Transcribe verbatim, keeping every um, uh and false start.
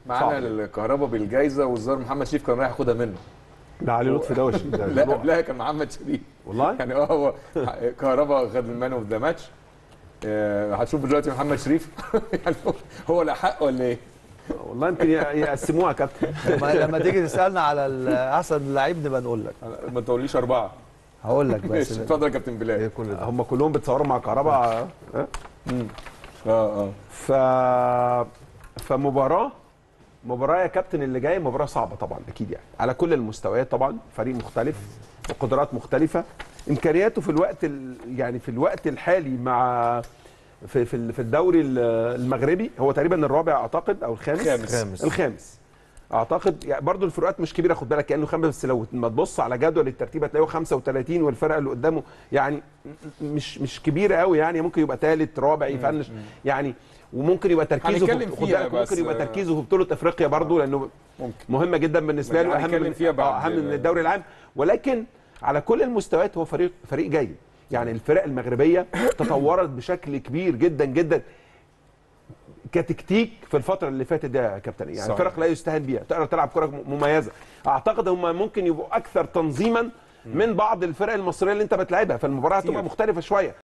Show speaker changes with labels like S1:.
S1: معانا الكهرباء بالجائزه والظاهر محمد شريف كان رايح ياخدها منه.
S2: ده علي لطفي ده وش ده
S1: لا قبلها كان محمد شريف
S2: والله
S1: يعني اه هو كهرباء خد المان اوف ذا ماتش. هتشوف دلوقتي محمد شريف يعني هو لا حق ولا ايه؟
S2: والله يمكن يقسموها يا كابتن.
S3: لما تيجي تسالنا على احسن لعيب نبقى نقول لك.
S1: ما تقوليش اربعه.
S3: هقول لك بس.
S1: اتفضل يا كابتن بلال.
S2: هم كلهم بيتصوروا مع كهرباء. اه
S1: اه اه
S2: ف فمباراه مباراه يا كابتن اللي جايه مباراه صعبه طبعا اكيد يعني على كل المستويات طبعا. فريق مختلف وقدرات مختلفه. امكانياته في الوقت ال... يعني في الوقت الحالي مع في في في الدوري المغربي هو تقريبا الرابع اعتقد او الخامس.
S1: الخامس
S2: الخامس اعتقد يعني برضو الفروقات مش كبيره خد بالك كانه خامس بس لو ما تبص على جدول الترتيب هتلاقيه خمسة وثلاثين والفرق اللي قدامه يعني مش مش كبيره قوي يعني ممكن يبقى ثالث رابع يفنش يعني وممكن يبقى تركيزه في خد بالك ممكن يبقى تركيزه في بطوله افريقيا برضو لانه ممكن مهمه جدا بالنسبه له اهم من فيها اهم من الدوري العام ولكن على كل المستويات هو فريق فريق جيد يعني الفرق المغربيه تطورت بشكل كبير جدا جدا كتكتيك في الفتره اللي فاتت دي يا كابتن يعني صحيح. فرق لا يستهان بيها تقدر تلعب كره مميزه اعتقد هم ممكن يبقوا اكثر تنظيما من بعض الفرق المصريه اللي انت بتلعبها فالمباراه هتبقى مختلفه شويه.